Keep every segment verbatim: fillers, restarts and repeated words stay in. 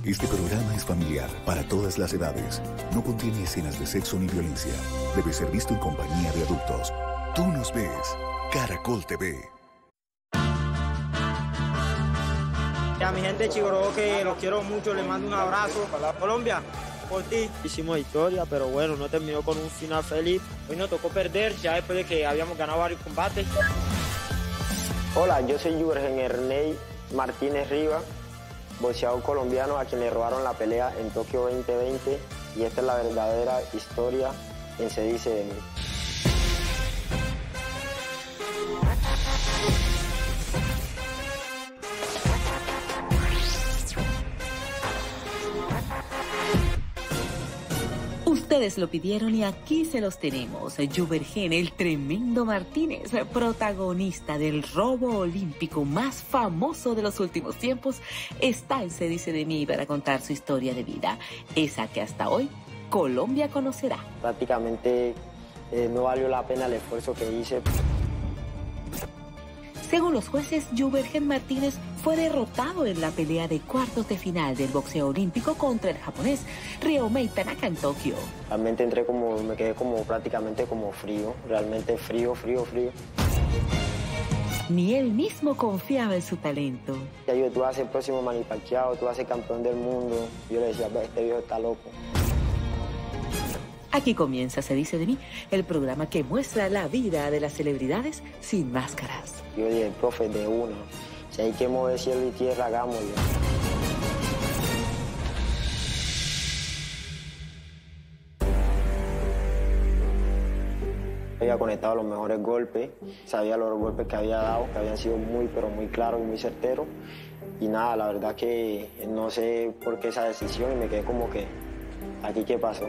Este programa es familiar para todas las edades. No contiene escenas de sexo ni violencia. Debe ser visto en compañía de adultos. Tú nos ves. Caracol T V. A mi gente de Chigoró, que los quiero mucho, les mando un abrazo. Colombia, por ti. Hicimos historia, pero bueno, no terminó con un final feliz. Hoy nos tocó perder, ya después de que habíamos ganado varios combates. Hola, yo soy Juvergen Ernei Martínez Rivas, boxeador colombiano a quien le robaron la pelea en Tokio veinte veinte, y esta es la verdadera historia en Se Dice de Mí. Ustedes lo pidieron y aquí se los tenemos. Juvergen, el tremendo Martínez, protagonista del robo olímpico más famoso de los últimos tiempos, está en Se Dice de Mí para contar su historia de vida, esa que hasta hoy Colombia conocerá. Prácticamente eh, no valió la pena el esfuerzo que hice. Según los jueces, Juvergen Martínez fue derrotado en la pelea de cuartos de final del boxeo olímpico contra el japonés Ryomei Tanaka en Tokio. Realmente entré como, me quedé como prácticamente como frío, realmente frío, frío, frío. Ni él mismo confiaba en su talento. Ya yo, tú vas a ser el próximo Manny Pacquiao, tú vas a ser campeón del mundo. Yo le decía, este viejo está loco. Aquí comienza Se Dice de Mí, el programa que muestra la vida de las celebridades sin máscaras. Yo dije, profe, de una. Si hay que mover cielo y tierra, hagámoslo. Había conectado los mejores golpes, sabía los golpes que había dado, que habían sido muy, pero muy claros y muy certeros. Y nada, la verdad que no sé por qué esa decisión y me quedé como que, ¿aquí qué pasó?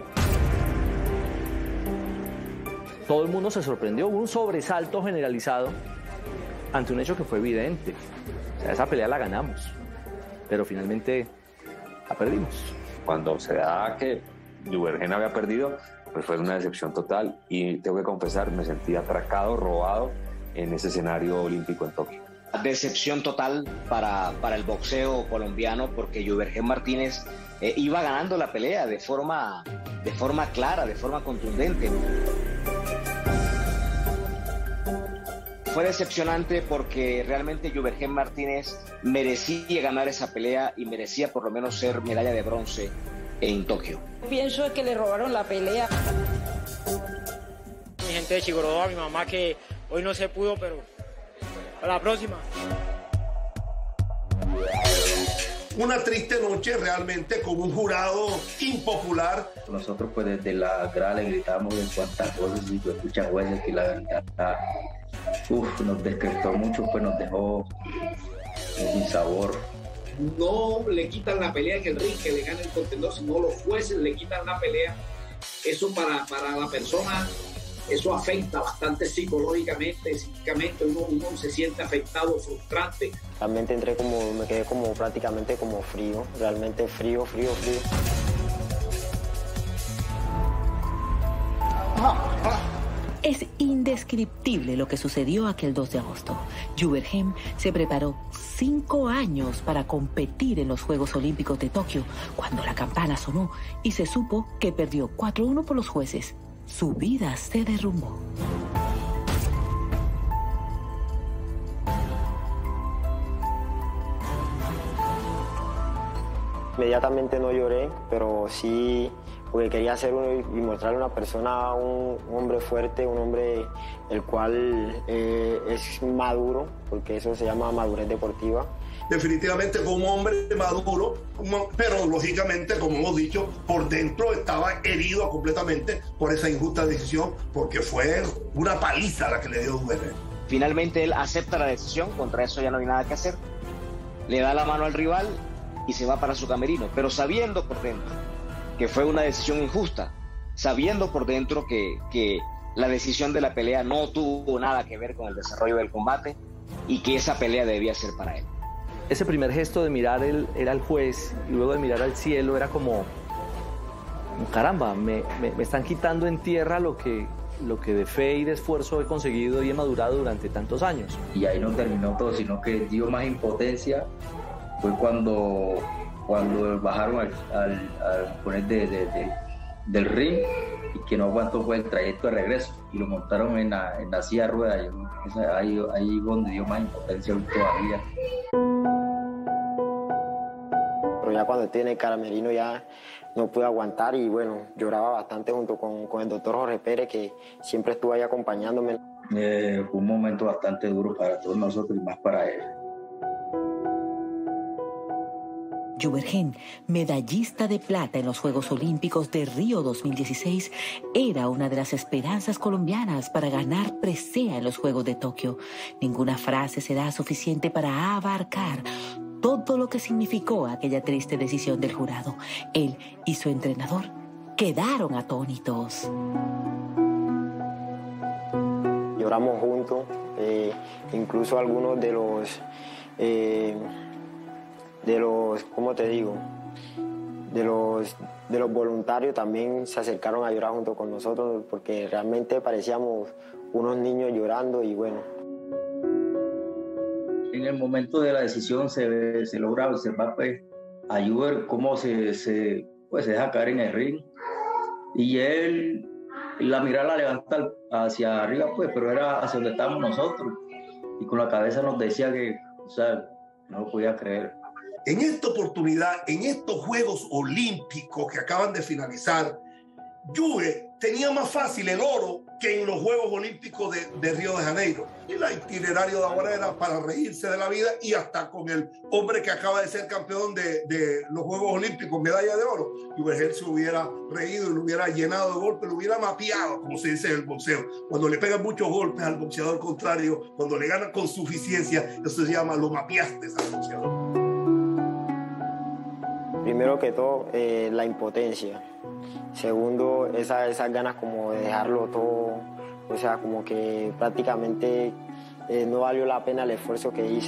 Todo el mundo se sorprendió, hubo un sobresalto generalizado ante un hecho que fue evidente. O sea, esa pelea la ganamos, pero finalmente la perdimos. Cuando se da que Juvergen había perdido, pues fue una decepción total y tengo que confesar, me sentí atracado, robado en ese escenario olímpico en Tokio. Decepción total para, para el boxeo colombiano porque Juvergen Martínez eh, iba ganando la pelea de forma, de forma clara, de forma contundente. Fue decepcionante porque realmente Juvergen Martínez merecía ganar esa pelea y merecía por lo menos ser medalla de bronce en Tokio. Pienso que le robaron la pelea. Mi gente de Chigoró, a mi mamá que hoy no se pudo, pero a la próxima. Una triste noche realmente con un jurado impopular. Nosotros pues desde la grada le gritamos en cuantas cosas y pues escuchan jueces que la verdad uf, nos descrestó mucho, pues nos dejó un sabor. No le quitan la pelea en el ring, que le gane el contendor, sino los jueces le quitan la pelea. Eso para, para la persona, eso afecta bastante psicológicamente, psíquicamente, uno, uno se siente afectado, frustrante. Realmente entré como, me quedé como prácticamente como frío, realmente frío, frío, frío. Es indescriptible lo que sucedió aquel dos de agosto. Juvergen se preparó cinco años para competir en los Juegos Olímpicos de Tokio cuando la campana sonó y se supo que perdió cuatro uno por los jueces. Su vida se derrumbó. Inmediatamente no lloré, pero sí, porque quería ser uno y mostrarle a una persona, un, un hombre fuerte, un hombre el cual eh, es maduro, porque eso se llama madurez deportiva. Definitivamente como un hombre maduro, pero lógicamente, como hemos dicho, por dentro estaba herido completamente por esa injusta decisión, porque fue una paliza la que le dio Juvergen. Finalmente él acepta la decisión, contra eso ya no hay nada que hacer, le da la mano al rival y se va para su camerino, pero sabiendo por dentro que fue una decisión injusta, sabiendo por dentro que, que la decisión de la pelea no tuvo nada que ver con el desarrollo del combate y que esa pelea debía ser para él. Ese primer gesto de mirar el, era al juez y luego de mirar al cielo era como, caramba, me, me, me están quitando en tierra lo que, lo que de fe y de esfuerzo he conseguido y he madurado durante tantos años. Y ahí no terminó todo, sino que dio más impotencia. Fue cuando cuando bajaron al, al, al poner de, de, de, del ring, y que no aguantó fue el trayecto de regreso y lo montaron en la, en la silla de ruedas. Ahí, ahí donde dio más impotencia todavía. Pero ya cuando estoy en el camerino ya no pude aguantar y bueno, lloraba bastante junto con, con el doctor Jorge Pérez, que siempre estuvo ahí acompañándome. Eh, fue un momento bastante duro para todos nosotros y más para él. Juvergen, medallista de plata en los Juegos Olímpicos de Río dos mil dieciséis, era una de las esperanzas colombianas para ganar presea en los Juegos de Tokio. Ninguna frase será suficiente para abarcar todo lo que significó aquella triste decisión del jurado. Él y su entrenador quedaron atónitos. Lloramos juntos, eh, incluso algunos de los... Eh, de los, ¿cómo te digo? De los, de los voluntarios también se acercaron a llorar junto con nosotros porque realmente parecíamos unos niños llorando y bueno. En el momento de la decisión se, se logra observar pues, a Juver cómo se, se, pues, se deja caer en el ring y él, la mirada la levanta hacia arriba, pues, pero era hacia donde estábamos nosotros y con la cabeza nos decía que, o sea, no lo podía creer. En esta oportunidad, en estos Juegos Olímpicos que acaban de finalizar, Juve tenía más fácil el oro que en los Juegos Olímpicos de, de Río de Janeiro. Y el itinerario de ahora era para reírse de la vida y hasta con el hombre que acaba de ser campeón de, de los Juegos Olímpicos, medalla de oro, Juve se hubiera reído y lo hubiera llenado de golpes, lo hubiera mapeado, como se dice en el boxeo. Cuando le pegan muchos golpes al boxeador contrario, cuando le ganan con suficiencia, eso se llama lo mapeaste al boxeador. Primero que todo, eh, la impotencia. Segundo, esa, esas ganas como de dejarlo todo. O sea, como que prácticamente eh, no valió la pena el esfuerzo que hice.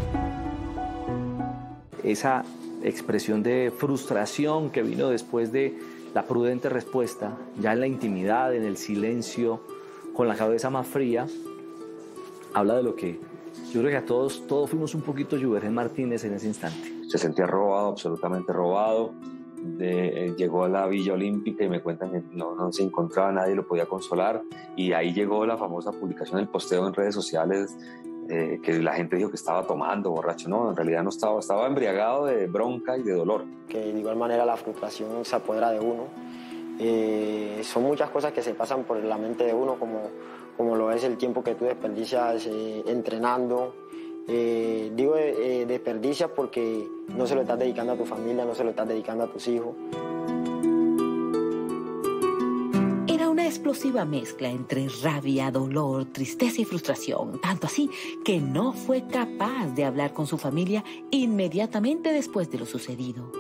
Esa expresión de frustración que vino después de la prudente respuesta, ya en la intimidad, en el silencio, con la cabeza más fría, habla de lo que yo creo que a todos, todos fuimos un poquito Juvergen Martínez en ese instante. Se sentía robado, absolutamente robado. De, eh, llegó a la Villa Olímpica y me cuentan que no, no se encontraba, nadie lo podía consolar, y ahí llegó la famosa publicación, el posteo en redes sociales, eh, que la gente dijo que estaba tomando, borracho. No, en realidad no estaba, estaba embriagado de bronca y de dolor. Que de igual manera la frustración se apodera de uno. Eh, son muchas cosas que se pasan por la mente de uno, como, como lo es el tiempo que tú desperdicias eh, entrenando. Eh, digo eh, desperdicias porque no se lo estás dedicando a tu familia, no se lo estás dedicando a tus hijos. Era una explosiva mezcla entre rabia, dolor, tristeza y frustración, tanto así que no fue capaz de hablar con su familia inmediatamente después de lo sucedido.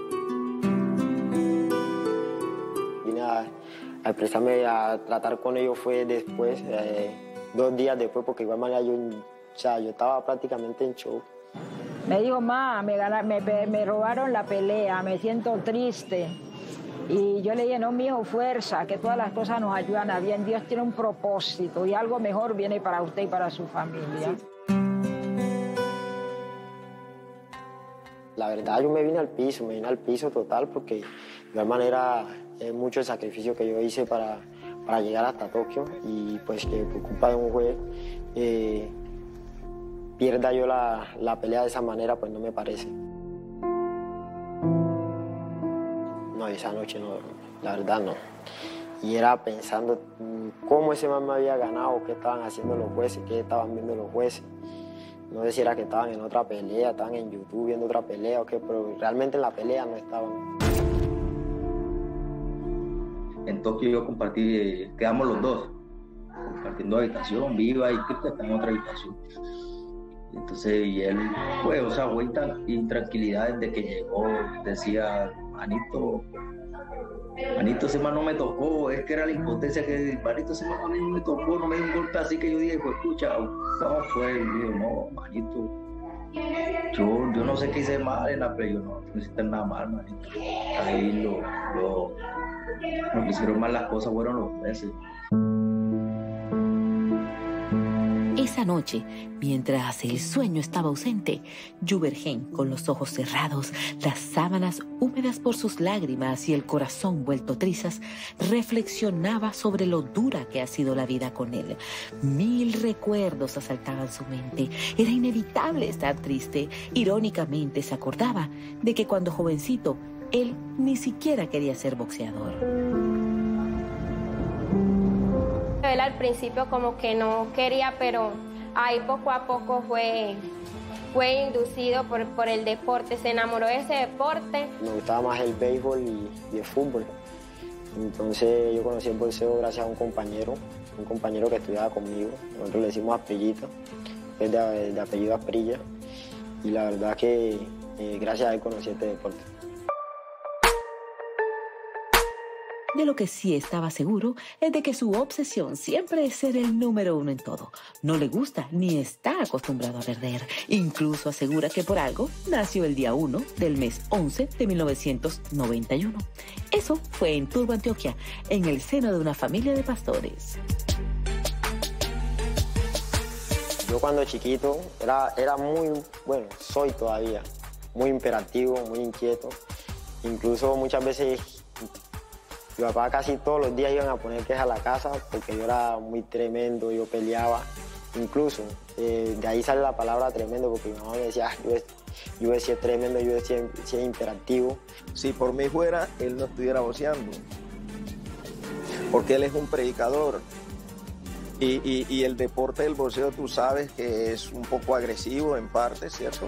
Vine a, a expresarme, a tratar con ellos fue después, eh, dos días después, porque de igual manera yo... O sea, yo estaba prácticamente en show. Me dijo, ma, me, me, me robaron la pelea, me siento triste. Y yo le dije, no, mijo, fuerza, que todas las cosas nos ayudan a bien. Dios tiene un propósito y algo mejor viene para usted y para su familia. Sí. La verdad, yo me vine al piso, me vine al piso total, porque de igual manera es mucho el sacrificio que yo hice para, para llegar hasta Tokio. Y pues que por culpa de un juez... Eh, pierda yo la, la pelea de esa manera, pues no me parece. No, esa noche no, la verdad no. Y era pensando cómo ese man me había ganado, qué estaban haciendo los jueces, qué estaban viendo los jueces. No sé si era que estaban en otra pelea, estaban en YouTube viendo otra pelea o qué, pero realmente en la pelea no estaban. En Tokio yo compartí, quedamos los dos, compartiendo habitación, Viva y Cristo está en otra habitación. Entonces, y él, pues, o sea, vuelta intranquilidad desde que llegó, decía, manito, manito, ese man no me tocó, es que era la impotencia que, manito, ese man no me tocó, no me dio un golpe así que yo dije, pues, escucha, ¿cómo fue? Y digo, no, manito, yo, yo no sé qué hice mal en la pelea, yo no, no hiciste nada mal, manito. Ahí lo, lo, lo que hicieron mal las cosas fueron los jueces. Esa noche, mientras el sueño estaba ausente, Juvergen, con los ojos cerrados, las sábanas húmedas por sus lágrimas y el corazón vuelto trizas, reflexionaba sobre lo dura que ha sido la vida con él. Mil recuerdos asaltaban su mente. Era inevitable estar triste. Irónicamente se acordaba de que cuando jovencito, él ni siquiera quería ser boxeador. Él al principio como que no quería, pero ahí poco a poco fue, fue inducido por, por el deporte, se enamoró de ese deporte. Me gustaba más el béisbol y, y el fútbol. Entonces yo conocí el boxeo gracias a un compañero, un compañero que estudiaba conmigo. Nosotros le decimos Asprillita, es de, de apellido Asprilla. Y la verdad que eh, gracias a él conocí este deporte. De lo que sí estaba seguro es de que su obsesión siempre es ser el número uno en todo. No le gusta ni está acostumbrado a perder. Incluso asegura que por algo nació el día uno del mes once de mil novecientos noventa y uno. Eso fue en Turbo, Antioquia, en el seno de una familia de pastores. Yo cuando chiquito era, era muy, bueno, soy todavía, muy imperativo, muy inquieto. Incluso muchas veces mi papá casi todos los días iban a poner quejas a la casa porque yo era muy tremendo, yo peleaba. Incluso eh, de ahí sale la palabra tremendo porque mi mamá me decía, ah, yo, yo decía tremendo, yo decía, decía imperativo. Si por mí fuera, él no estuviera boxeando, porque él es un predicador. Y, y, y el deporte del boxeo, tú sabes que es un poco agresivo en parte, ¿cierto?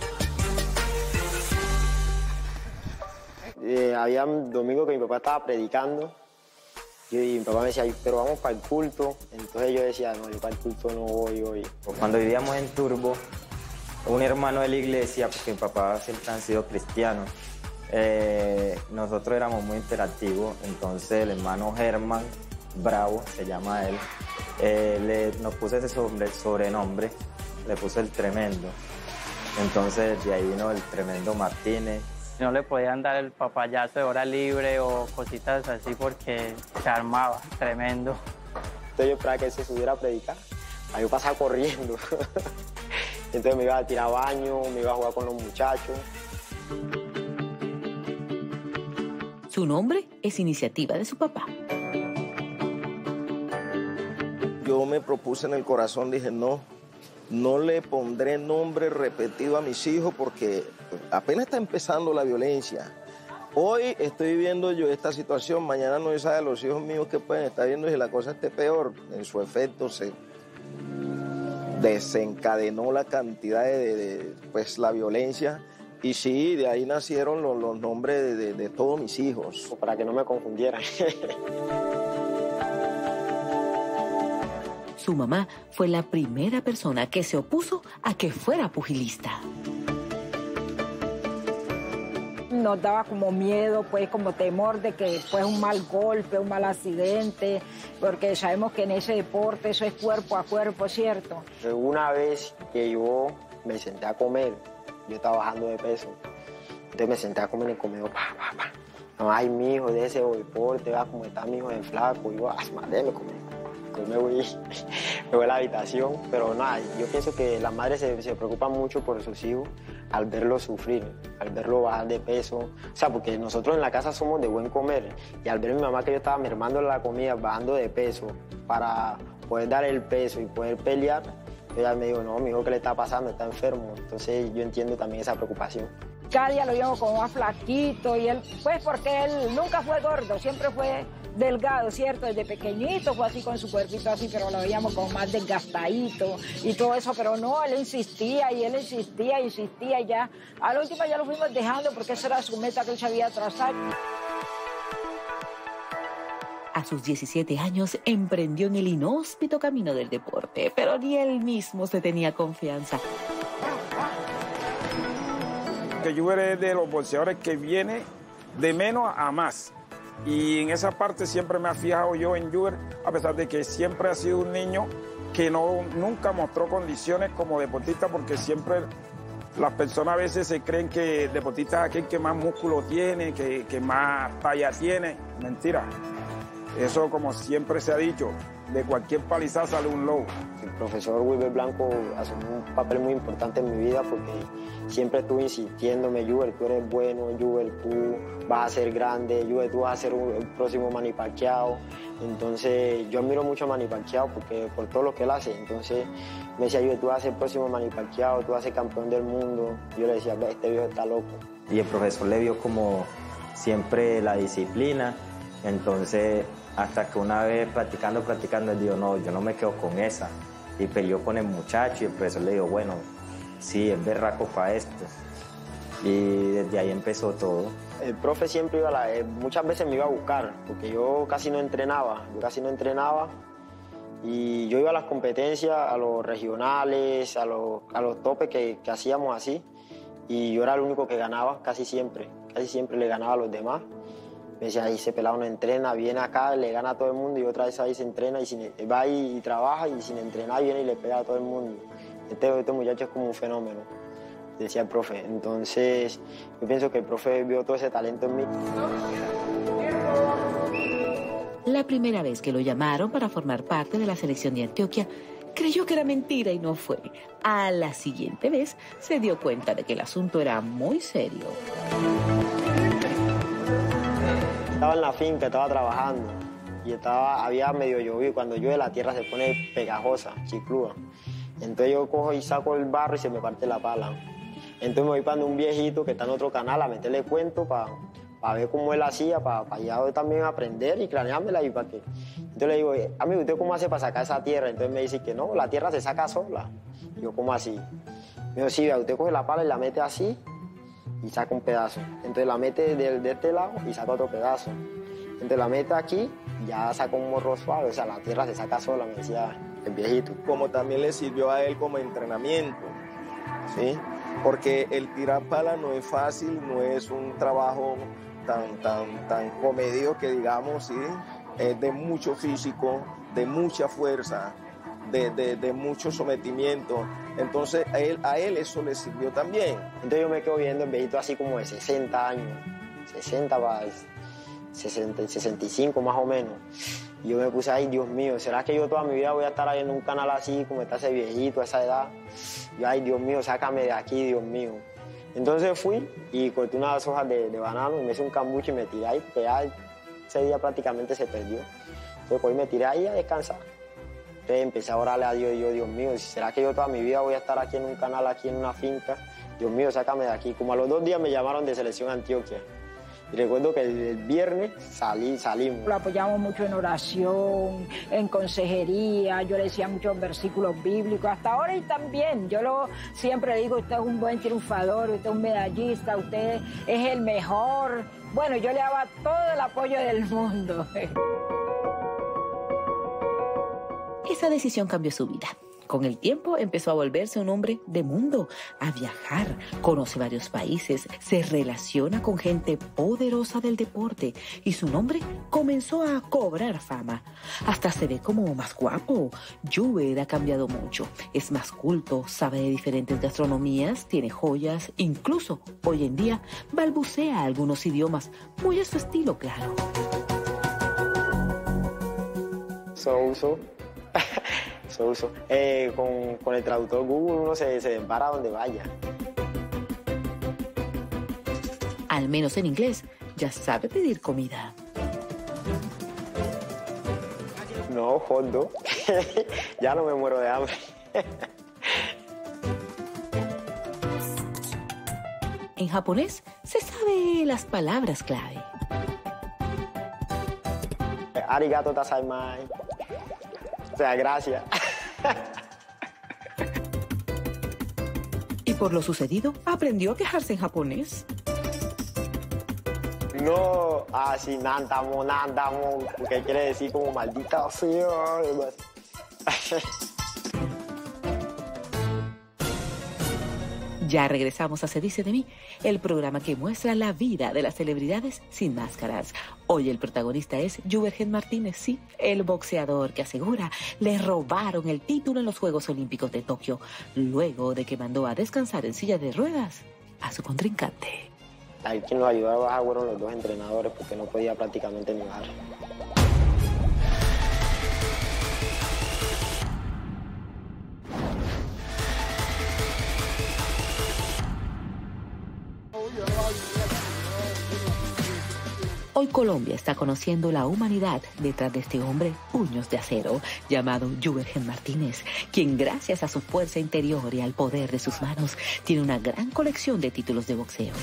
Eh, había un domingo que mi papá estaba predicando y, y mi papá me decía, pero vamos para el culto. Entonces yo decía, no, yo para el culto no voy hoy. Cuando vivíamos en Turbo, un hermano de la iglesia, porque mi papá siempre han sido cristianos, eh, nosotros éramos muy imperativos. Entonces el hermano Germán Bravo, se llama él, eh, le, nos puso ese sobre, sobrenombre, le puso el tremendo. Entonces de ahí vino el tremendo Martínez. No le podían dar el papayazo de hora libre o cositas así porque se armaba, tremendo. Entonces yo esperaba que él se subiera a predicar, ahí yo pasaba corriendo. Entonces me iba a tirar baño, me iba a jugar con los muchachos. Su nombre es iniciativa de su papá. Yo me propuse en el corazón, dije no, no le pondré nombre repetido a mis hijos porque apenas está empezando la violencia. Hoy estoy viviendo yo esta situación, mañana no se sabe los hijos míos que pueden estar viendo si la cosa esté peor. En su efecto se desencadenó la cantidad de, de, de pues la violencia y sí, de ahí nacieron los, los nombres de, de, de todos mis hijos. Para que no me confundieran. Su mamá fue la primera persona que se opuso a que fuera pugilista. Nos daba como miedo, pues como temor de que fue un mal golpe, un mal accidente, porque sabemos que en ese deporte eso es cuerpo a cuerpo, ¿cierto? Una vez que yo me senté a comer, yo estaba bajando de peso, entonces me senté a comer en el comedor, pa, pa, pa. No, ay, mi hijo, de ese deporte, va como está mi hijo de flaco, y yo, ah, madre, me comí. Yo me voy, me voy a la habitación, pero nada, yo pienso que las madres se, se preocupan mucho por sus hijos al verlos sufrir, al verlo bajar de peso. O sea, porque nosotros en la casa somos de buen comer y al ver a mi mamá que yo estaba mermando la comida, bajando de peso para poder dar el peso y poder pelear, ella me dijo, no, mi hijo, ¿qué le está pasando? Está enfermo. Entonces yo entiendo también esa preocupación. Cada día lo vimos como más flaquito y él, pues porque él nunca fue gordo, siempre fue delgado, ¿cierto? Desde pequeñito fue así con su cuerpito así, pero lo veíamos como más desgastadito y todo eso, pero no, él insistía y él insistía, insistía y ya. A la última ya lo fuimos dejando porque esa era su meta que él sabía trazar. A sus diecisiete años emprendió en el inhóspito camino del deporte, pero ni él mismo se tenía confianza. Que Juver es de los boxeadores que viene de menos a más. Y en esa parte siempre me ha fijado yo en Juver, a pesar de que siempre ha sido un niño que no, nunca mostró condiciones como deportista, porque siempre las personas a veces se creen que deportista es aquel que más músculo tiene, que, que más talla tiene. Mentira. Eso, como siempre se ha dicho, de cualquier palizada sale un lobo. El profesor Wilber Blanco asumió un papel muy importante en mi vida porque siempre estuvo insistiéndome, Juber, tú eres bueno, Juber, tú vas a ser grande, Juber, tú vas a ser un, el próximo Manny Pacquiao. Entonces yo admiro mucho a Manny Pacquiao porque, por todo lo que él hace. Entonces me decía, Juber, tú vas a ser el próximo Manny Pacquiao, tú vas a ser campeón del mundo. Yo le decía, este viejo está loco. Y el profesor le vio como siempre la disciplina, entonces hasta que una vez practicando, practicando, él dijo, no, yo no me quedo con esa. Y peleó con el muchacho y el profesor le dijo, bueno, sí, es berraco para esto. Y desde ahí empezó todo. El profe siempre iba a la, eh, muchas veces me iba a buscar, porque yo casi no entrenaba, yo casi no entrenaba. Y yo iba a las competencias, a los regionales, a los, a los topes que, que hacíamos así. Y yo era el único que ganaba casi siempre, casi siempre le ganaba a los demás. Me decía, ahí ese pelado no entrena, viene acá, le gana a todo el mundo y otra vez ahí se entrena y sin, va y, y trabaja y sin entrenar viene y le pega a todo el mundo. Este, este muchacho es como un fenómeno, decía el profe. Entonces yo pienso que el profe vio todo ese talento en mí. La primera vez que lo llamaron para formar parte de la selección de Antioquia, creyó que era mentira y no fue. A la siguiente vez se dio cuenta de que el asunto era muy serio. Estaba en la finca, estaba trabajando y estaba, había medio llovido. Cuando llueve la tierra se pone pegajosa, chiclúa. Entonces yo cojo y saco el barro y se me parte la pala. Entonces me voy para un viejito que está en otro canal a meterle cuento para pa ver cómo él hacía, para pa ya también aprender y craneármela y para que... Entonces le digo, amigo, ¿usted cómo hace para sacar esa tierra? Entonces me dice que no, la tierra se saca sola. Y yo, ¿cómo así? Me dijo, sí, usted coge la pala y la mete así y saca un pedazo. Entonces la mete de, de este lado y saca otro pedazo. Entonces la mete aquí y ya saca un morro suave, o sea, la tierra se saca sola, me decía el viejito. Como también le sirvió a él como entrenamiento, ¿sí? Porque el tirar pala no es fácil, no es un trabajo tan, tan, tan comedido que digamos, ¿sí? Es de mucho físico, de mucha fuerza, de, de, de mucho sometimiento. Entonces a él, a él eso le sirvió también. Entonces yo me quedo viendo el viejito así como de sesenta años, sesenta para sesenta, sesenta y cinco más o menos. Y yo me puse, ay, Dios mío, ¿será que yo toda mi vida voy a estar ahí en un canal así como está ese viejito a esa edad? Yo, ay, Dios mío, sácame de aquí, Dios mío. Entonces fui y corté unas hojas de, de banano y me hice un cambuche y me tiré ahí, que ya ese día prácticamente se perdió. Entonces pues me tiré ahí a descansar. Entonces empecé a orarle a Dios y yo, Dios mío, ¿será que yo toda mi vida voy a estar aquí en un canal, aquí en una finca? Dios mío, sácame de aquí. Como a los dos días me llamaron de Selección Antioquia. Y recuerdo que el, el viernes salí, salimos. Lo apoyamos mucho en oración, en consejería, yo le decía muchos versículos bíblicos, hasta ahora y también. Yo lo, siempre le digo, usted es un buen triunfador, usted es un medallista, usted es el mejor. Bueno, yo le daba todo el apoyo del mundo. Esa decisión cambió su vida. Con el tiempo empezó a volverse un hombre de mundo, a viajar, conoce varios países, se relaciona con gente poderosa del deporte y su nombre comenzó a cobrar fama. Hasta se ve como más guapo. Juber ha cambiado mucho, es más culto, sabe de diferentes gastronomías, tiene joyas, incluso hoy en día balbucea algunos idiomas, muy a su estilo, claro. So, so. So uso. Eh, con, con el traductor Google uno se, se embara donde vaya. Al menos en inglés, ya sabe pedir comida. No, hot dog. Ya no me muero de hambre. En japonés se sabe las palabras clave. Arigato tazaimai. O sea, gracias. Y por lo sucedido, aprendió a quejarse en japonés. No, así, nandamo, nandamo, que quiere decir como maldita sea. Ya regresamos a Se Dice de Mí, el programa que muestra la vida de las celebridades sin máscaras. Hoy el protagonista es Jubergen Martínez, sí, el boxeador que asegura le robaron el título en los Juegos Olímpicos de Tokio, luego de que mandó a descansar en silla de ruedas a su contrincante. Ahí quien nos ayudó a bajar fueron los dos entrenadores porque no podía prácticamente ni bajar. Hoy Colombia está conociendo la humanidad detrás de este hombre puños de acero llamado Juvergen Martínez, quien gracias a su fuerza interior y al poder de sus manos tiene una gran colección de títulos de boxeo.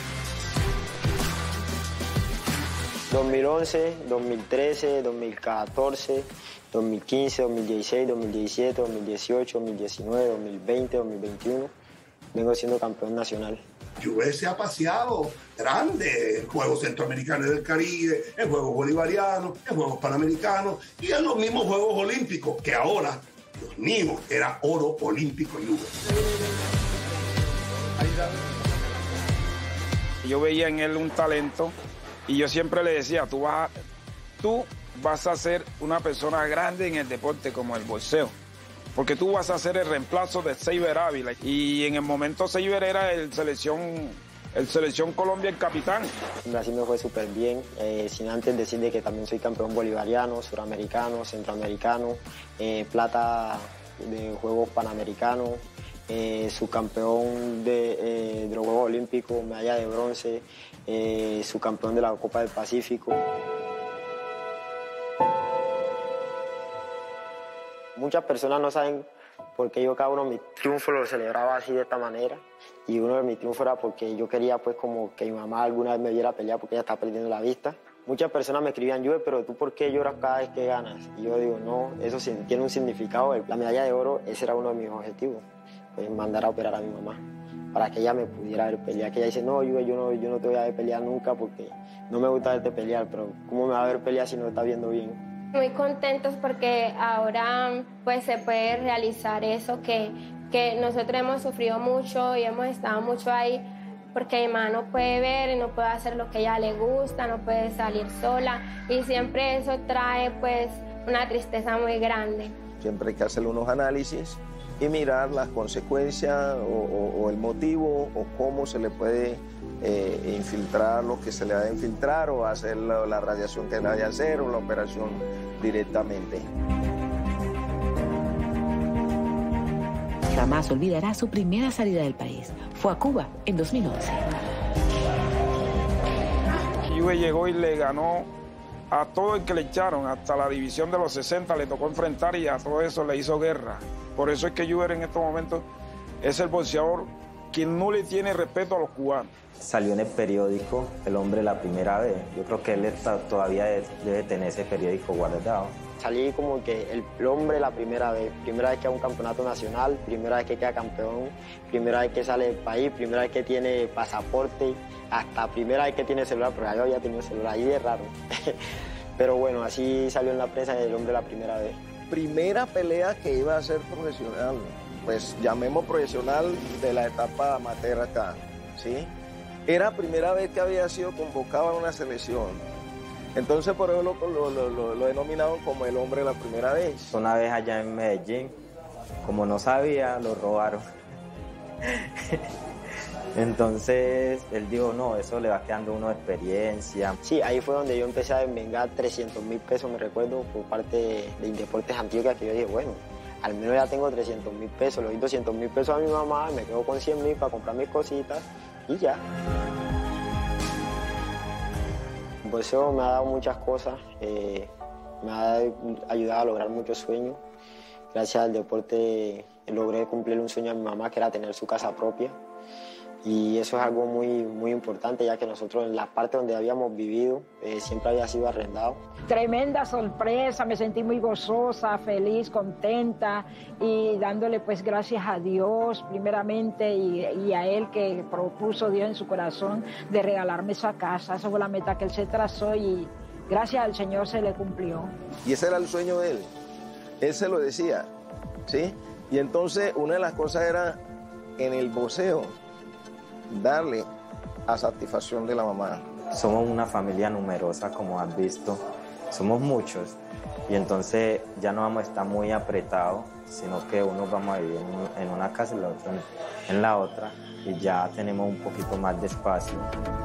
dos mil once, dos mil trece, dos mil catorce, dos mil quince, dos mil dieciséis, dos mil diecisiete, dos mil dieciocho, dos mil diecinueve, dos mil veinte, dos mil veintiuno. Vengo siendo campeón nacional. Juve se ha paseado grande en Juegos Centroamericanos del Caribe, en Juegos Bolivarianos, en Juegos Panamericanos y en los mismos Juegos Olímpicos, que ahora, Dios mío, era oro olímpico Juve. Yo veía en él un talento y yo siempre le decía, tú vas a, tú vas a ser una persona grande en el deporte como el boxeo. Porque tú vas a ser el reemplazo de Seiber Ávila. Y en el momento Seiber era el selección, el selección Colombia, el capitán. Brasil me fue súper bien, eh, sin antes decir de que también soy campeón bolivariano, suramericano, centroamericano, eh, plata de Juegos Panamericanos, eh, subcampeón de, eh, de los Juegos Olímpicos, medalla de bronce, eh, subcampeón de la Copa del Pacífico. Muchas personas no saben por qué yo cada uno de mis triunfos lo celebraba así de esta manera. Y uno de mis triunfos era porque yo quería pues como que mi mamá alguna vez me viera pelear porque ella estaba perdiendo la vista. Muchas personas me escribían, Juve, pero ¿tú por qué lloras cada vez que ganas? Y yo digo, no, eso sí, tiene un significado. La medalla de oro, ese era uno de mis objetivos, pues mandar a operar a mi mamá para que ella me pudiera ver pelear. Que ella dice, no, Juve, yo no, yo no te voy a ver pelear nunca porque no me gusta verte pelear, pero ¿cómo me va a ver pelear si no está viendo bien? Muy contentos porque ahora pues se puede realizar eso que, que nosotros hemos sufrido mucho y hemos estado mucho ahí porque mi mamá no puede ver y no puede hacer lo que a ella le gusta, no puede salir sola y siempre eso trae pues una tristeza muy grande. Siempre hay que hacer unos análisis y mirar las consecuencias o, o, o el motivo o cómo se le puede eh, infiltrar lo que se le va a infiltrar o hacer la, la radiación que le vaya a hacer o la operación directamente. Jamás olvidará su primera salida del país. Fue a Cuba en dos mil once. Juve llegó y le ganó a todo el que le echaron, hasta la división de los sesenta le tocó enfrentar y a todo eso le hizo guerra. Por eso es que Juve en estos momentos es el boxeador quien no le tiene respeto a los cubanos. Salió en el periódico El Hombre la Primera Vez. Yo creo que él está, todavía debe tener ese periódico guardado. Salí como que el hombre la primera vez, primera vez que hago un campeonato nacional, primera vez que queda campeón, primera vez que sale del país, primera vez que tiene pasaporte, hasta primera vez que tiene celular, porque yo había tenido celular, ahí es raro. Pero bueno, así salió en la prensa el hombre la primera vez. Primera pelea que iba a ser profesional, pues llamemos profesional de la etapa amateur acá, ¿sí? Era primera vez que había sido convocado a una selección. Entonces por eso lo, lo, lo, lo denominaron como el hombre la primera vez. Una vez allá en Medellín, como no sabía, lo robaron. Entonces él dijo, no, eso le va quedando a uno de experiencia. Sí, ahí fue donde yo empecé a envengar trescientos mil pesos, me recuerdo, por parte de Indeportes Antioquia, que yo dije, bueno, al menos ya tengo trescientos mil pesos, le doy doscientos mil pesos a mi mamá, me quedo con cien mil para comprar mis cositas y ya. El boxeo me ha dado muchas cosas, eh, me ha ayudado a lograr muchos sueños. Gracias al deporte logré cumplir un sueño a mi mamá, que era tener su casa propia. Y eso es algo muy, muy importante, ya que nosotros en la parte donde habíamos vivido eh, siempre había sido arrendado. Tremenda sorpresa, me sentí muy gozosa, feliz, contenta y dándole pues gracias a Dios primeramente y, y a Él que propuso Dios en su corazón de regalarme esa casa. Esa fue la meta que Él se trazó y gracias al Señor se le cumplió. Y ese era el sueño de Él, Él se lo decía, ¿sí? Y entonces una de las cosas era en el boxeo, darle a satisfacción de la mamá. Somos una familia numerosa, como has visto, somos muchos y entonces ya no vamos a estar muy apretados, sino que unos vamos a vivir en una casa y la otra en la otra y ya tenemos un poquito más de espacio.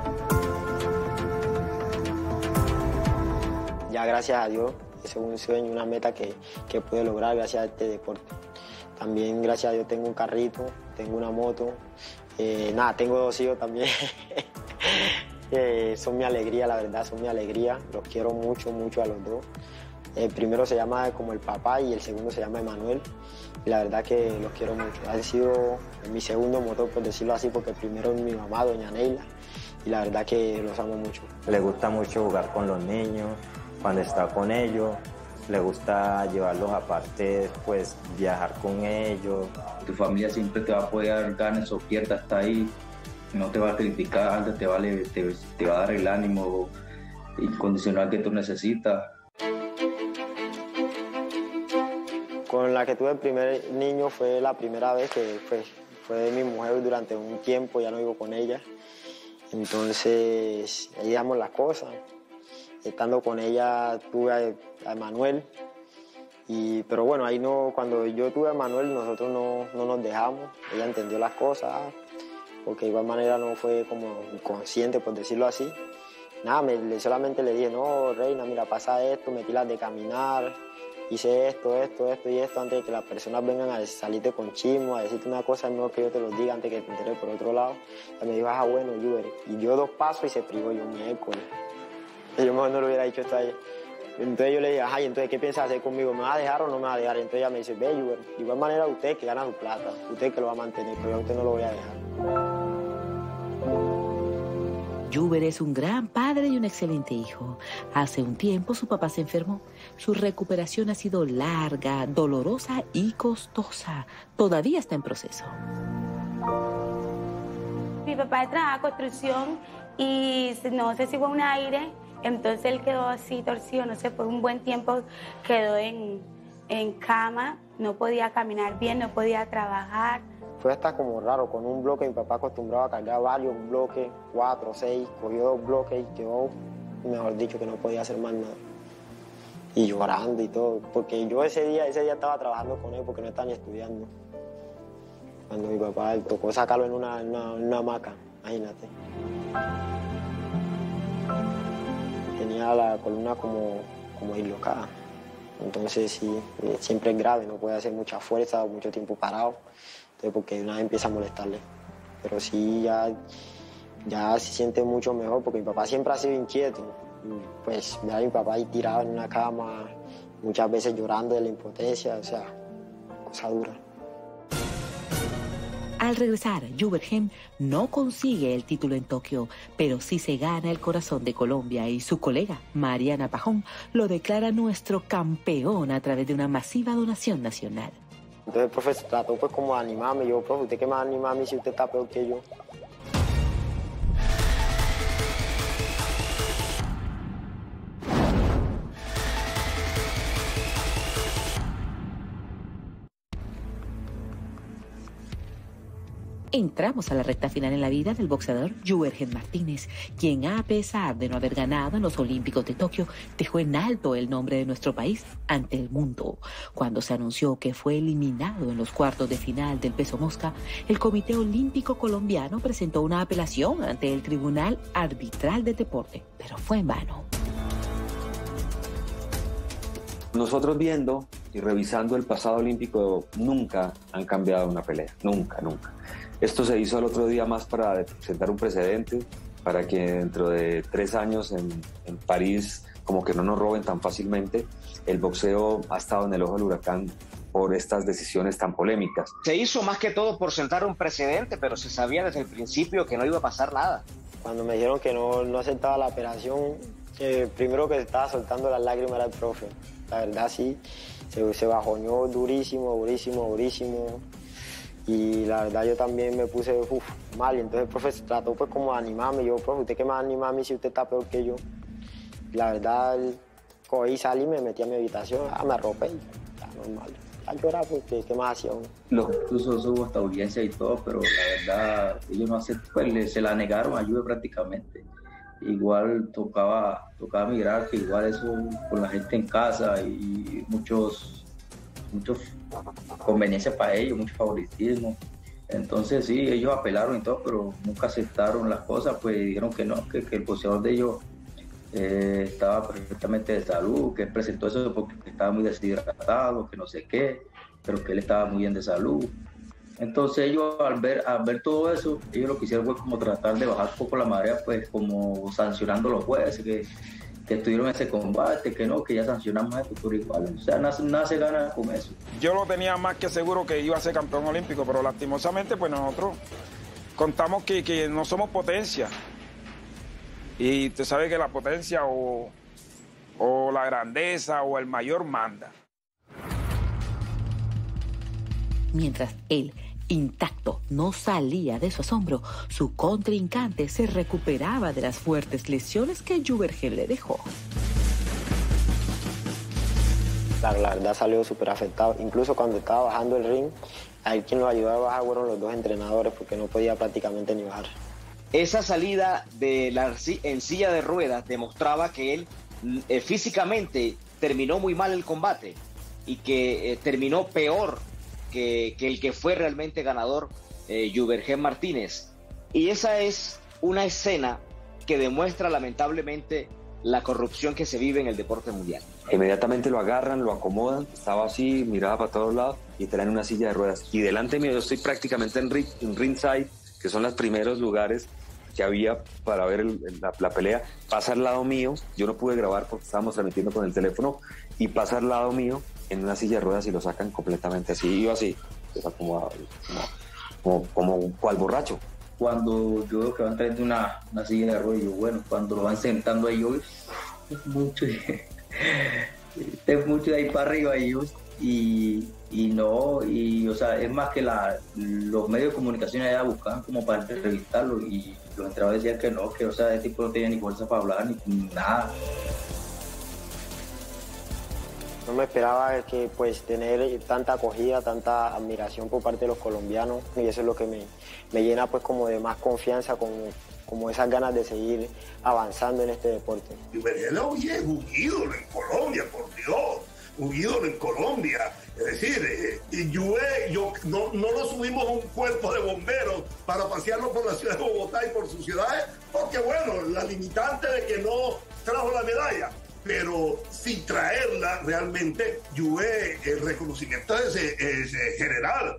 Ya gracias a Dios, ese es un sueño, una meta que, que pude lograr gracias a este deporte. También gracias a Dios tengo un carrito, tengo una moto. Eh, nada, tengo dos hijos también. Eh, son mi alegría, la verdad, son mi alegría. Los quiero mucho, mucho a los dos. El primero se llama como el papá y el segundo se llama Emanuel. Y la verdad que los quiero mucho. Ha sido mi segundo motor, por decirlo así, porque el primero es mi mamá, doña Neila. Y la verdad que los amo mucho. Le gusta mucho jugar con los niños, cuando está con ellos. Le gusta llevarlos aparte, pues viajar con ellos. Tu familia siempre te va a apoyar, ganes o pierdas, está ahí. No te va a criticar, te va a, te, te va a dar el ánimo incondicional que tú necesitas. Con la que tuve el primer niño fue la primera vez que pues, fue mi mujer durante un tiempo, ya no vivo con ella. Entonces, ahí dejamos las cosas. Estando con ella tuve a, a Emanuel, y, pero bueno, ahí no, cuando yo tuve a Emanuel nosotros no, no nos dejamos, ella entendió las cosas, porque de igual manera no fue como inconsciente, por decirlo así. Nada, me, solamente le dije, no, reina, mira, pasa esto, metí las de caminar, hice esto, esto, esto y esto, antes de que las personas vengan a salirte con chismo, a decirte una cosa, es mejor que yo te lo diga antes que te enteres por otro lado. Y me dijo, ah, bueno, Juber, y dio dos pasos y se privó, yo miércoles. Yo mejor no lo hubiera dicho esto ayer. Entonces yo le dije, ajá, ¿y entonces qué piensas hacer conmigo? ¿Me va a dejar o no me va a dejar? Y entonces ella me dice, ve, Juber, de igual manera usted que gana su plata, usted que lo va a mantener, pero yo a usted no lo voy a dejar. Juber es un gran padre y un excelente hijo. Hace un tiempo su papá se enfermó. Su recuperación ha sido larga, dolorosa y costosa. Todavía está en proceso. Mi papá trabaja construcción y no se siguió un aire. Entonces él quedó así torcido, no sé, por un buen tiempo quedó en, en cama, no podía caminar bien, no podía trabajar. Fue hasta como raro, con un bloque, mi papá acostumbraba a cargar varios bloques, cuatro, seis, cogió dos bloques y quedó, mejor dicho, que no podía hacer más nada. Y llorando y todo, porque yo ese día, ese día estaba trabajando con él porque no estaba ni estudiando. Cuando mi papá tocó sacarlo en una, una, una hamaca, imagínate. Tenía la columna como, como dislocada. Entonces sí, siempre es grave, no puede hacer mucha fuerza o mucho tiempo parado, entonces, porque una vez empieza a molestarle. Pero sí, ya, ya se siente mucho mejor, porque mi papá siempre ha sido inquieto. Pues ver a mi papá ahí tirado en una cama, muchas veces llorando de la impotencia, o sea, cosa dura. Al regresar, Jubergen no consigue el título en Tokio, pero sí se gana el corazón de Colombia y su colega, Mariana Pajón, lo declara nuestro campeón a través de una masiva donación nacional. Entonces el profe trató pues como de animarme, yo, profe, ¿usted qué más anima a mí si usted está peor que yo? Entramos a la recta final en la vida del boxeador Jubergen Martínez, quien a pesar de no haber ganado en los Olímpicos de Tokio, dejó en alto el nombre de nuestro país ante el mundo. Cuando se anunció que fue eliminado en los cuartos de final del peso mosca, el Comité Olímpico Colombiano presentó una apelación ante el Tribunal Arbitral de Deporte, pero fue en vano. Nosotros viendo y revisando el pasado olímpico, nunca han cambiado una pelea, nunca, nunca. Esto se hizo el otro día más para sentar un precedente, para que dentro de tres años en, en París como que no nos roben tan fácilmente. El boxeo ha estado en el ojo del huracán por estas decisiones tan polémicas. Se hizo más que todo por sentar un precedente, pero se sabía desde el principio que no iba a pasar nada. Cuando me dijeron que no, no aceptaba la operación, eh, primero que estaba soltando las lágrimas era el profe. La verdad sí, se, se bajoñó durísimo, durísimo, durísimo. Y la verdad yo también me puse uf, mal, y entonces el profe trató pues como de animarme. Yo, profe, ¿usted qué más anima a mí si usted está peor que yo? Y la verdad, cogí, salí, me metí a mi habitación, ah, me arropé y ya, normal. A llorar porque ¿qué más hacía uno? Los incluso hubo hasta audiencia y todo, pero la verdad ellos no hacen, pues se la negaron a Juve prácticamente. Igual tocaba, tocaba mirar que igual eso con la gente en casa y muchos, muchos conveniencias para ellos, mucho favoritismo. Entonces sí, ellos apelaron y todo, pero nunca aceptaron las cosas, pues dijeron que no, que, que el boxeador de ellos eh, estaba perfectamente de salud, que él presentó eso porque estaba muy deshidratado, que no sé qué, pero que él estaba muy bien de salud. Entonces ellos al ver, al ver todo eso, ellos lo que hicieron fue como tratar de bajar un poco la marea, pues como sancionando a los jueces que, que estuvieron en ese combate, que no, que ya sancionamos esto por igual. O sea, nada, nada se gana con eso. Yo lo tenía más que seguro que iba a ser campeón olímpico, pero lastimosamente pues nosotros contamos que, que no somos potencia. Y tú sabes que la potencia o, o la grandeza o el mayor manda. Mientras él, intacto, no salía de su asombro, su contrincante se recuperaba de las fuertes lesiones que Juvergen le dejó. Claro, la verdad salió súper afectado. Incluso cuando estaba bajando el ring, ahí quien lo ayudaba a bajar fueron los dos entrenadores porque no podía prácticamente ni bajar. Esa salida de la, en silla de ruedas demostraba que él eh, físicamente terminó muy mal el combate y que eh, terminó peor Que, que el que fue realmente ganador, eh, Juvergen Martínez. Y esa es una escena que demuestra lamentablemente la corrupción que se vive en el deporte mundial. Inmediatamente lo agarran, lo acomodan, estaba así, miraba para todos lados y traen una silla de ruedas. Y delante mío, yo estoy prácticamente en, ring, en ringside, que son los primeros lugares que había para ver el, la, la pelea. Pasa al lado mío, yo no pude grabar porque estábamos transmitiendo con el teléfono, y pasa al lado mío en una silla de ruedas y lo sacan completamente así, iba así, como, como, como, como cual borracho. Cuando yo veo que van trayendo una, una silla de ruedas, yo, bueno, cuando lo van sentando ahí, yo, es mucho, es mucho de ahí para arriba, y, yo, y, y no, y o sea, es más que la, los medios de comunicación allá buscaban como para entrevistarlo, y los entrenadores decían que no, que o sea, ese tipo no tenía ni fuerza para hablar, ni nada. No me esperaba que pues tener tanta acogida, tanta admiración por parte de los colombianos, y eso es lo que me, me llena pues como de más confianza, como, como esas ganas de seguir avanzando en este deporte. Juvergen es un ídolo en Colombia, por Dios, un ídolo en Colombia. Es decir, eh, Juve, yo, no, no lo subimos a un cuerpo de bomberos para pasearlo por la ciudad de Bogotá y por sus ciudades, porque bueno, la limitante de que no trajo la medalla. Pero sin traerla realmente, Juve, el reconocimiento es, es, es general.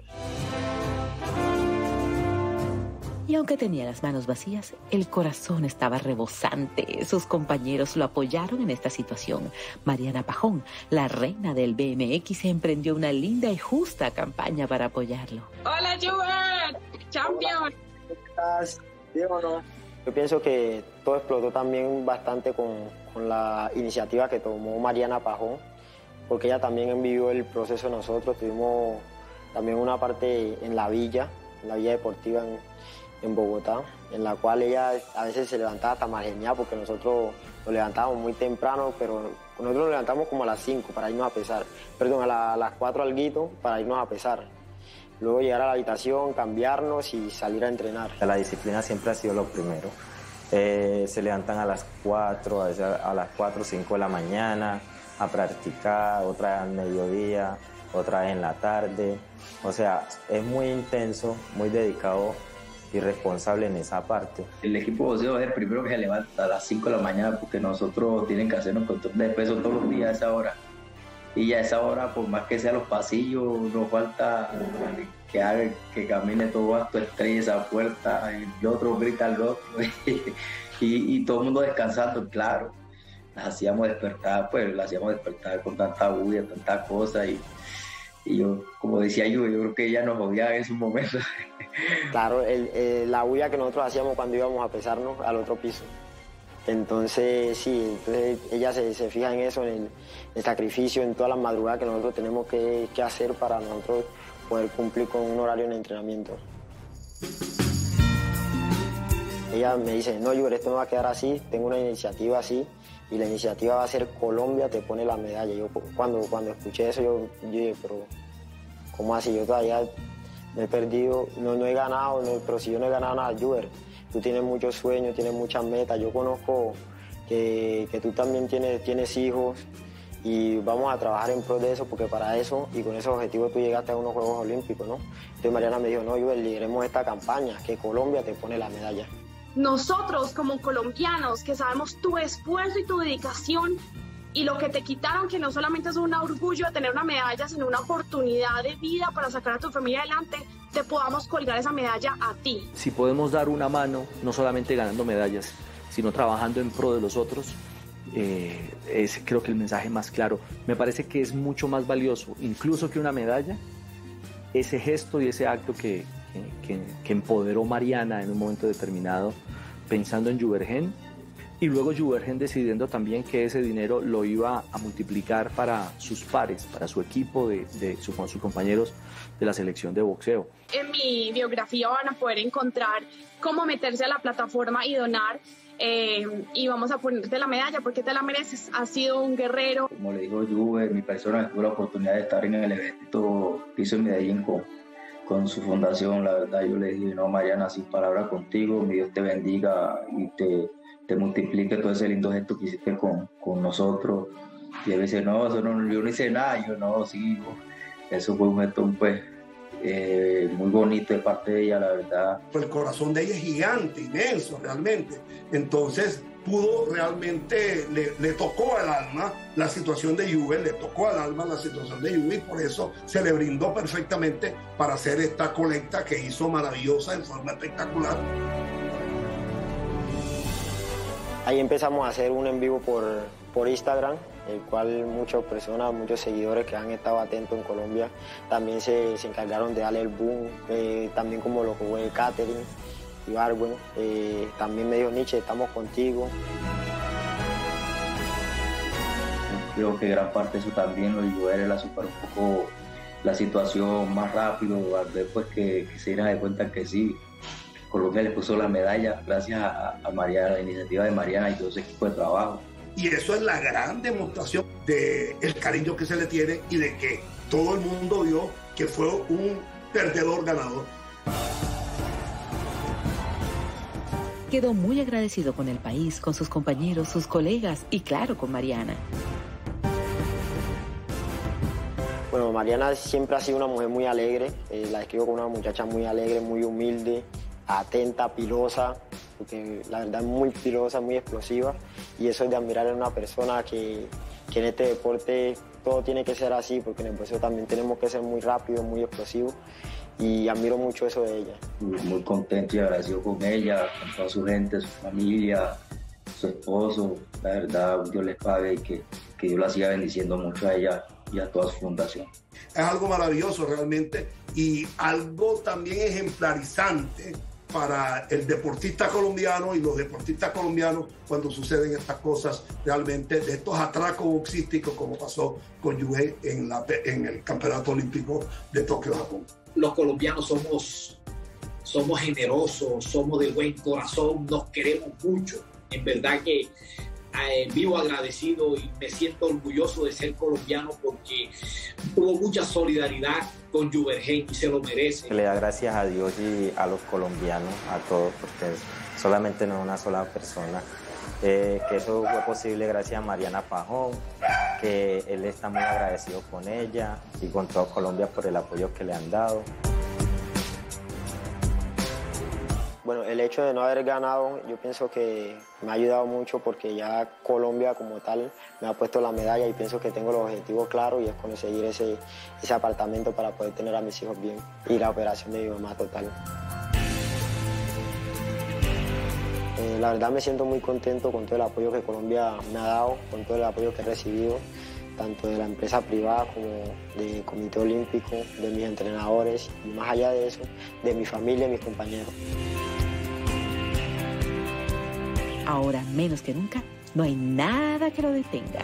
Y aunque tenía las manos vacías, el corazón estaba rebosante. Sus compañeros lo apoyaron en esta situación. Mariana Pajón, la reina del B M X, emprendió una linda y justa campaña para apoyarlo. ¡Hola, Juve! ¡Champion! ¿Cómo estás? ¿Bien o no? Yo pienso que todo explotó también bastante con, con la iniciativa que tomó Mariana Pajón, porque ella también vivió el proceso de nosotros. Tuvimos también una parte en la villa, en la villa deportiva en, en Bogotá, en la cual ella a veces se levantaba hasta más genial, porque nosotros nos levantábamos muy temprano, pero nosotros nos levantamos como a las cinco para irnos a pesar, perdón, a, la, a las cuatro alguito para irnos a pesar. Luego llegar a la habitación, cambiarnos y salir a entrenar. La disciplina siempre ha sido lo primero. Eh, se levantan a las cuatro, a, veces a las cuatro o cinco de la mañana a practicar, otra al mediodía, otra vez en la tarde. O sea, es muy intenso, muy dedicado y responsable en esa parte. El equipo de boxeo es el primero que se levanta a las cinco de la mañana porque nosotros tienen que hacernos control de peso todos los días a esa hora. Y ya a esa hora, por más que sea los pasillos, nos falta que haga, que camine todo acto, estrella esa puerta, el otro grita al otro, y, y todo el mundo descansando, claro. Las hacíamos despertar, pues las hacíamos despertar con tanta bulla, tanta cosa, y, y yo, como decía yo, yo creo que ella nos odiaba en esos momentos. Claro, el, el, la bulla que nosotros hacíamos cuando íbamos a pesarnos al otro piso. Entonces, sí, entonces ella se, se fija en eso, en el, el sacrificio, en todas las madrugadas que nosotros tenemos que, que hacer para nosotros poder cumplir con un horario en entrenamiento. Ella me dice, no, Juver, esto no va a quedar así, tengo una iniciativa así, y la iniciativa va a ser Colombia te pone la medalla. Yo cuando, cuando escuché eso, yo, yo dije, pero ¿cómo así? Yo todavía me he perdido, no, no he ganado, no, pero si yo no he ganado nada, Juver, tú tienes muchos sueños, tienes muchas metas. Yo conozco que, que tú también tienes, tienes hijos y vamos a trabajar en pro de eso, porque para eso y con esos objetivos tú llegaste a unos Juegos Olímpicos, ¿no? Entonces Mariana me dijo, no, Juver, lideremos esta campaña, que Colombia te pone la medalla. Nosotros como colombianos que sabemos tu esfuerzo y tu dedicación y lo que te quitaron, que no solamente es un orgullo de tener una medalla, sino una oportunidad de vida para sacar a tu familia adelante, te podamos colgar esa medalla a ti. Si podemos dar una mano, no solamente ganando medallas, sino trabajando en pro de los otros, eh, es creo que el mensaje más claro. Me parece que es mucho más valioso, incluso que una medalla, ese gesto y ese acto que, que, que, que empoderó Mariana en un momento determinado, pensando en Juvergen, y luego Juvergen decidiendo también que ese dinero lo iba a multiplicar para sus pares, para su equipo, de, de su, con sus compañeros de la selección de boxeo. En mi biografía van a poder encontrar cómo meterse a la plataforma y donar, eh, y vamos a ponerte la medalla porque te la mereces, has sido un guerrero. Como le dijo Juve, mi persona tuvo la oportunidad de estar en el evento que hizo en Medellín con, con su fundación. La verdad, yo le dije, no, Mariana, sin palabras contigo, mi Dios te bendiga y te, te multiplique todo ese lindo gesto que hiciste con, con nosotros. Y él dice, no, eso no, yo no hice nada. Yo no, sí, eso fue un gesto pues, eh, muy bonito de parte de ella, la verdad. El corazón de ella es gigante, inmenso realmente. Entonces pudo realmente, le, le tocó al alma la situación de Juve, le tocó al alma la situación de Juve, y por eso se le brindó perfectamente para hacer esta colecta que hizo maravillosa en forma espectacular. Ahí empezamos a hacer un en vivo por, por Instagram, el cual muchas personas, muchos seguidores que han estado atentos en Colombia también se, se encargaron de darle el boom, eh, también como lo que fue Catherine y Barwen, eh, también me dijo Nietzsche, estamos contigo. Creo que gran parte de eso también lo ayudó a él a superar un poco la situación más rápido, al ver pues que, que se dieran de cuenta que sí, Colombia le puso la medalla gracias a, a Mariana, la iniciativa de Mariana y todo ese equipo de trabajo. Y eso es la gran demostración del cariño que se le tiene y de que todo el mundo vio que fue un perdedor ganador. Quedó muy agradecido con el país, con sus compañeros, sus colegas y claro, con Mariana. Bueno, Mariana siempre ha sido una mujer muy alegre, eh, la describo como una muchacha muy alegre, muy humilde, atenta, pilosa, porque la verdad es muy pilosa, muy explosiva, y eso es de admirar en una persona que, que en este deporte todo tiene que ser así, porque en el boxeo también tenemos que ser muy rápidos, muy explosivos, y admiro mucho eso de ella. Muy contento y agradecido con ella, con toda su gente, su familia, su esposo. La verdad, Dios les pague y que, que Dios la siga bendiciendo mucho a ella y a toda su fundación. Es algo maravilloso realmente y algo también ejemplarizante para el deportista colombiano y los deportistas colombianos cuando suceden estas cosas realmente, de estos atracos boxísticos como pasó con Juve en, la, en el Campeonato Olímpico de Tokio, Japón. Los colombianos somos, somos generosos, somos de buen corazón, nos queremos mucho. En verdad que eh, vivo agradecido y me siento orgulloso de ser colombiano porque hubo mucha solidaridad con Juvergen y se lo merece. Le da gracias a Dios y a los colombianos, a todos, porque solamente no es una sola persona. Eh, que eso fue posible gracias a Mariana Pajón, que él está muy agradecido con ella y con toda Colombia por el apoyo que le han dado. Bueno, el hecho de no haber ganado, yo pienso que me ha ayudado mucho porque ya Colombia como tal me ha puesto la medalla y pienso que tengo los objetivos claros y es conseguir ese, ese apartamento para poder tener a mis hijos bien y la operación de mi mamá total. Eh, la verdad me siento muy contento con todo el apoyo que Colombia me ha dado, con todo el apoyo que he recibido, tanto de la empresa privada como del Comité Olímpico, de mis entrenadores y más allá de eso, de mi familia y mis compañeros. Ahora, menos que nunca, no hay nada que lo detenga.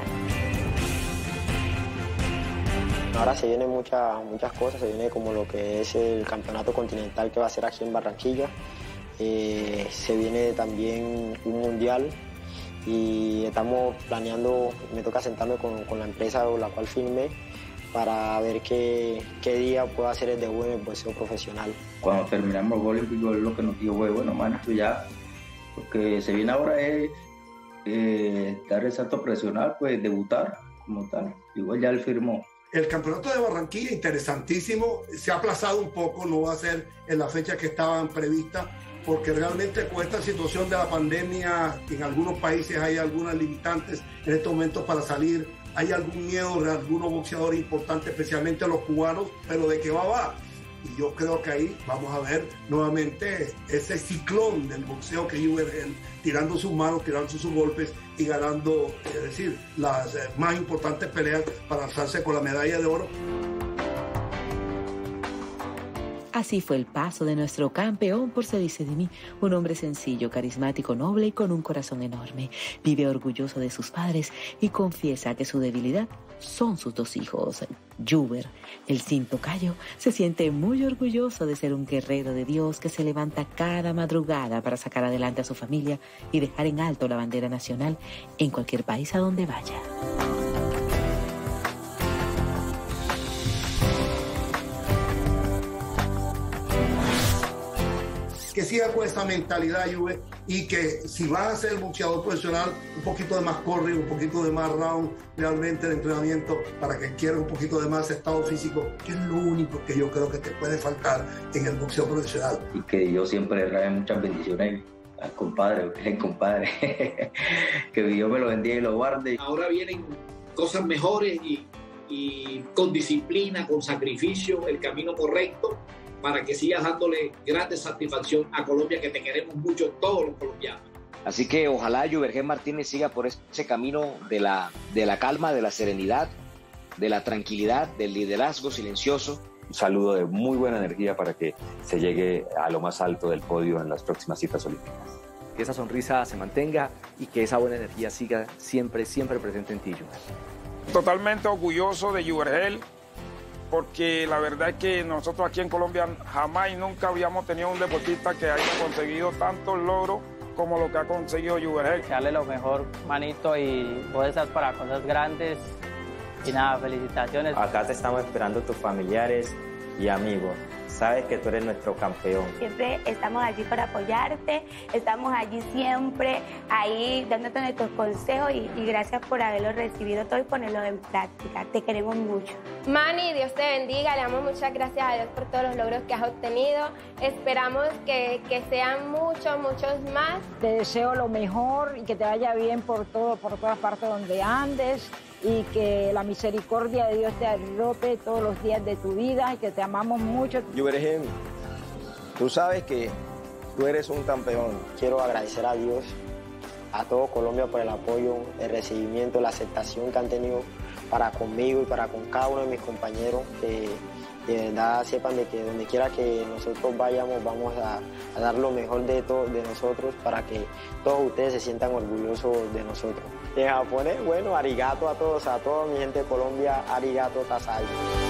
Ahora se vienen muchas, muchas cosas, se viene como lo que es el campeonato continental que va a ser aquí en Barranquilla. Eh, se viene también un mundial y estamos planeando, me toca sentarme con, con la empresa con la cual firmé para ver qué, qué día puedo hacer el debut en el boxeo profesional. Cuando terminamos el olímpico es lo que nos dijo, bueno, mano, esto ya, lo que se viene ahora es eh, dar el salto profesional, pues debutar como tal. Igual ya él firmó. El campeonato de Barranquilla, interesantísimo, se ha aplazado un poco, no va a ser en la fecha que estaban previstas, porque realmente con esta situación de la pandemia, en algunos países hay algunas limitantes en estos momentos para salir, hay algún miedo de algunos boxeadores importantes, especialmente los cubanos, pero de que va, va. y yo creo que ahí vamos a ver nuevamente ese ciclón del boxeo que Juvergen, tirando sus manos, tirando sus golpes y ganando, es decir, las eh, más importantes peleas para alzarse con la medalla de oro. Así fue el paso de nuestro campeón por Se dice de mí, un hombre sencillo, carismático, noble y con un corazón enorme. Vive orgulloso de sus padres y confiesa que su debilidad son sus dos hijos. Juber, el cintocayo, se siente muy orgulloso de ser un guerrero de Dios que se levanta cada madrugada para sacar adelante a su familia y dejar en alto la bandera nacional en cualquier país a donde vaya. Que siga con esa mentalidad, Juve, y que si vas a ser boxeador profesional, un poquito de más corre, un poquito de más round realmente de entrenamiento para que quieras un poquito de más estado físico, que es lo único que yo creo que te puede faltar en el boxeo profesional. Y que yo siempre le trae muchas bendiciones al compadre, al compadre, que Dios me lo bendiga y lo guarde. Ahora vienen cosas mejores y, y con disciplina, con sacrificio, el camino correcto, para que sigas dándole grande satisfacción a Colombia, que te queremos mucho todos los colombianos. Así que ojalá Juvergen Martínez siga por ese camino de la, de la calma, de la serenidad, de la tranquilidad, del liderazgo silencioso. Un saludo de muy buena energía para que se llegue a lo más alto del podio en las próximas citas olímpicas. Que esa sonrisa se mantenga y que esa buena energía siga siempre, siempre presente en ti, Juver. Totalmente orgulloso de Juvergen, porque la verdad es que nosotros aquí en Colombia jamás y nunca habíamos tenido un deportista que haya conseguido tantos logros como lo que ha conseguido Juvergen. Darle lo mejor, manito, y vos estás para cosas grandes. Y nada, felicitaciones. Acá te estamos esperando tus familiares y amigos. Sabes que tú eres nuestro campeón. Siempre estamos allí para apoyarte, estamos allí siempre, ahí dándote nuestros consejos y, y gracias por haberlo recibido todo y ponerlo en práctica. Te queremos mucho. Manny, Dios te bendiga, le damos muchas gracias a Dios por todos los logros que has obtenido. Esperamos que, que sean muchos, muchos más. Te deseo lo mejor y que te vaya bien por todo, por todas partes donde andes, y que la misericordia de Dios te arrope todos los días de tu vida y que te amamos mucho. Juvergen, tú sabes que tú eres un campeón. Quiero agradecer a Dios, a todo Colombia por el apoyo, el recibimiento, la aceptación que han tenido para conmigo y para con cada uno de mis compañeros, que de verdad sepan de que donde quiera que nosotros vayamos vamos a, a dar lo mejor de, to, de nosotros para que todos ustedes se sientan orgullosos de nosotros. En japonés, bueno, arigato a todos, a toda mi gente de Colombia, arigato tasai.